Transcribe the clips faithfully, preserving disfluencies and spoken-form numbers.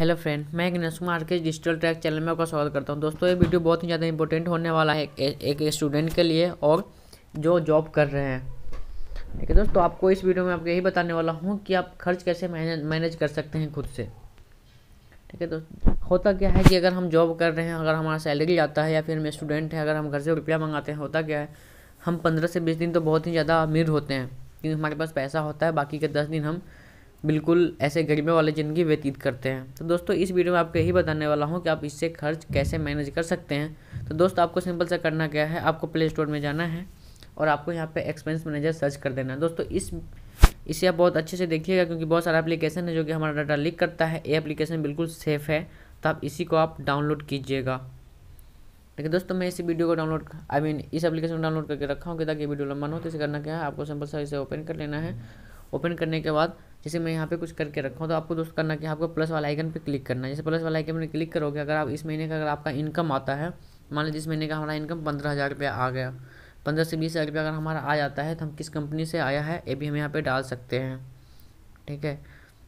Hello friend, मैं गणेश कुमार के digital track channel में आपका स्वागत करता हूं। दोस्तों ये वीडियो बहुत ही ज़्यादा इंपॉर्टेंट होने वाला है एक, एक स्टूडेंट के लिए और जो जॉब कर रहे हैं। ठीक है दोस्तों, आपको इस वीडियो में आपको यही बताने वाला हूं कि आप खर्च कैसे मैनेज मैनेज कर सकते हैं खुद से। ठीक है दोस्तों, होता क्या है कि अगर हम जॉब कर रहे हैं, अगर हमारा सैलरी आता है या फिर हम स्टूडेंट हैं, अगर हम घर से रुपया मंगाते हैं, होता क्या है हम पंद्रह से बीस दिन तो बहुत ही ज़्यादा अमीर होते हैं क्योंकि हमारे पास पैसा होता है। बाकी के दस दिन हम बिल्कुल ऐसे गरीबों वाले ज़िंदगी व्यतीत करते हैं। तो दोस्तों इस वीडियो में आपको यही बताने वाला हूं कि आप इससे खर्च कैसे मैनेज कर सकते हैं। तो दोस्तों आपको सिंपल सा करना क्या है, आपको प्ले स्टोर में जाना है और आपको यहां पे एक्सपेंस मैनेजर सर्च कर देना है। दोस्तों इस इसे आप बहुत अच्छे से देखिएगा क्योंकि बहुत सारा एप्लीकेशन है जो कि हमारा डाटा लीक करता है। ये एप्लीकेशन बिल्कुल सेफ़ है, तो आप इसी को आप डाउनलोड कीजिएगा। ठीक है दोस्तों, मैं इसी वीडियो को डाउनलोड आई मीन इस एप्लीकेशन को डाउनलोड करके रखा हूँ कि ताकि वीडियो लंबा ना हो। तो इसे करना क्या है, आपको सिंपल सा इसे ओपन कर लेना है। ओपन करने के बाद जैसे मैं यहाँ पे कुछ करके रखा हूँ तो आपको दोस्त करना कि आपको प्लस वाला आइकन पे क्लिक करना है। जैसे प्लस वाला आइकन पे क्लिक करोगे, अगर आप इस महीने का अगर आपका इनकम आता है, मान लीजिए इस महीने का हमारा इनकम पंद्रह हज़ार रुपया आ गया, पंद्रह से बीस हज़ार रुपया अगर हमारा आ जाता है तो हम किस कंपनी से आया है ये भी हम यहाँ पे डाल सकते हैं। ठीक है,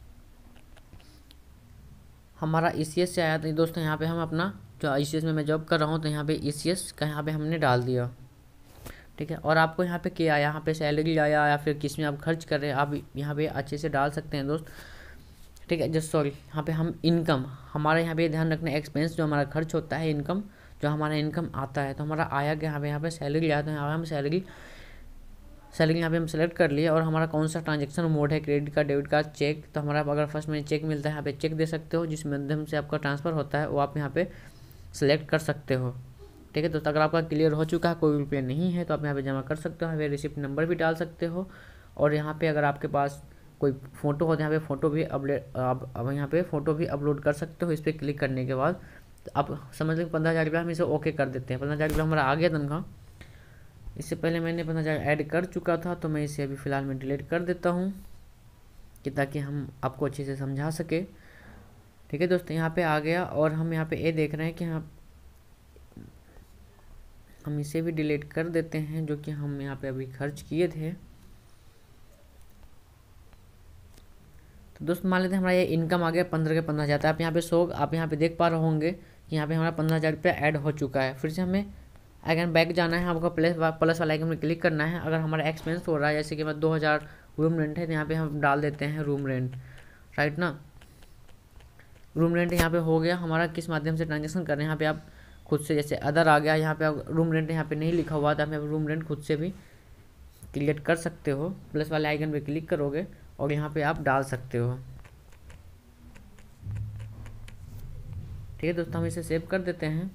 हमारा ई सी एस से आया था दोस्तों, यहाँ पे हम अपना जो ई सी एस में मैं जॉब कर रहा हूँ तो यहाँ पे ई सी एस का यहाँ पे हमने डाल दिया। ठीक है, और आपको यहाँ पे क्या आया, यहाँ पे सैलरी आया या फिर किस में आप खर्च कर रहे हैं, आप यहाँ पे अच्छे से डाल सकते हैं दोस्त। ठीक है, जस्ट सॉरी यहाँ पे हम इनकम, हमारे यहाँ पे ध्यान रखना एक्सपेंस जो हमारा खर्च होता है, इनकम जो हमारा इनकम आता है। तो हमारा आया क्या, यहाँ पे यहाँ पे सैलरी आया, तो यहाँ पे हम सैलरी सैलरी यहाँ पे हम सेलेक्ट कर लिए और हमारा कौन सा ट्रांजेक्शन मोड है, credit card, debit card, cheque. तो हमारा अगर फर्स्ट में चेक मिलता है, यहाँ पे चेक दे सकते हो, जिस माध्यम से आपका ट्रांसफ़र होता है वो आप यहाँ पे सेलेक्ट कर सकते हो। ठीक है दोस्तों, अगर आपका क्लियर हो चुका है, कोई रुपये नहीं है, तो आप यहाँ पे जमा कर सकते हो। यहाँ पे रिसिप्ट नंबर भी डाल सकते हो और यहाँ पे अगर आपके पास कोई फ़ोटो हो तो यहाँ पे फ़ोटो भी अपलोड आप अब यहाँ पे फ़ोटो भी अपलोड कर सकते हो। इस पर क्लिक करने के बाद तो आप समझ लें पंद्रह हज़ार रुपया हम इसे ओके कर देते हैं। पंद्रह हज़ार रुपया हमारा आ गया तनख्वाह। इससे पहले मैंने पंद्रह हज़ार ऐड कर चुका था, तो मैं इसे अभी फ़िलहाल मैं डिलीट कर देता हूँ कि ताकि हम आपको अच्छे से समझा सके। ठीक है दोस्तों, यहाँ पे आ गया और हम यहाँ पे ये देख रहे हैं कि हाँ हम इसे भी डिलीट कर देते हैं जो कि हम यहाँ पे अभी खर्च किए थे। तो दोस्त मान लेते हैं हमारा ये इनकम आ गया पंद्रह के पंद्रह हज़ार। आप यहाँ पे सो आप यहाँ पे देख पा रहे होंगे कि यहाँ पे हमारा पंद्रह हज़ार रुपया ऐड हो चुका है। फिर से हमें अगेन बैक जाना है, आपको प्लस प्लस वाला आइकन में क्लिक करना है। अगर हमारा एक्सपेंस हो रहा है जैसे कि मैं दो हज़ार रूम रेंट है तो यहाँ पे हम डाल देते हैं रूम रेंट, राइट ना। रूम रेंट यहाँ पे हो गया हमारा, किस माध्यम से ट्रांजेक्शन कर रहे हैं यहाँ पे आप खुद से, जैसे अदर आ गया यहाँ पे रूम रेंट यहाँ पे नहीं लिखा हुआ था, आप रूम रेंट खुद से भी क्रिएट कर सकते हो। प्लस वाले आइकन पे क्लिक करोगे और यहाँ पे आप डाल सकते हो। ठीक है दोस्तों, हम इसे सेव कर देते हैं।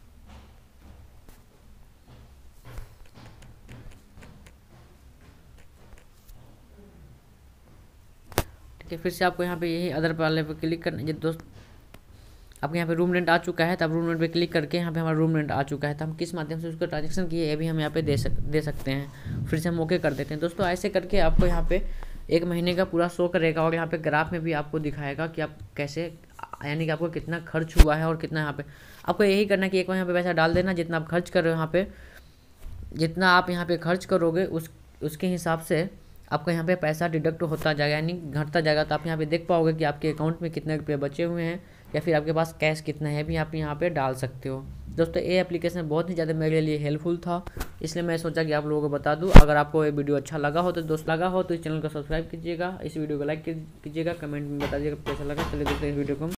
ठीक है, फिर से आपको यहाँ पे यही अदर वाले पे क्लिक करना है दोस्त। आपके यहाँ पे रूम रेंट आ चुका है, तो आप रूम रेंट पे क्लिक करके यहाँ पे हमारा रूम रेंट आ चुका है, तो हम किस माध्यम से उसको ट्रांजेक्शन किए ये भी हम यहाँ पे दे सक दे सकते हैं। फिर से हम ओके कर देते हैं दोस्तों। ऐसे करके आपको यहाँ पे एक महीने का पूरा शो करेगा और यहाँ पे ग्राफ में भी आपको दिखाएगा कि आप कैसे, यानी कि आपको कितना खर्च हुआ है और कितना यहाँ पे आपको यही करना है कि एक बार यहाँ पे पैसा डाल देना, जितना आप खर्च कर रहे हो यहाँ पे, जितना आप यहाँ पे खर्च करोगे उस उसके हिसाब से आपका यहाँ पे पैसा डिडक्ट होता जाएगा, यानी घटता जाएगा। तो आप यहाँ पे देख पाओगे कि आपके अकाउंट में कितने रुपये बचे हुए हैं या फिर आपके पास कैश कितना है भी आप यहाँ पे डाल सकते हो। दोस्तों ये एप्लीकेशन बहुत ही ज़्यादा मेरे लिए हेल्पफुल था, इसलिए मैं सोचा कि आप लोगों को बता दूं। अगर आपको ये वीडियो अच्छा लगा हो तो दोस्त लगा हो तो इस चैनल को सब्सक्राइब कीजिएगा, इस वीडियो को लाइक कीजिएगा, कमेंट में बता दीजिएगा कैसा लगा। चलिए दोस्तों इस वीडियो को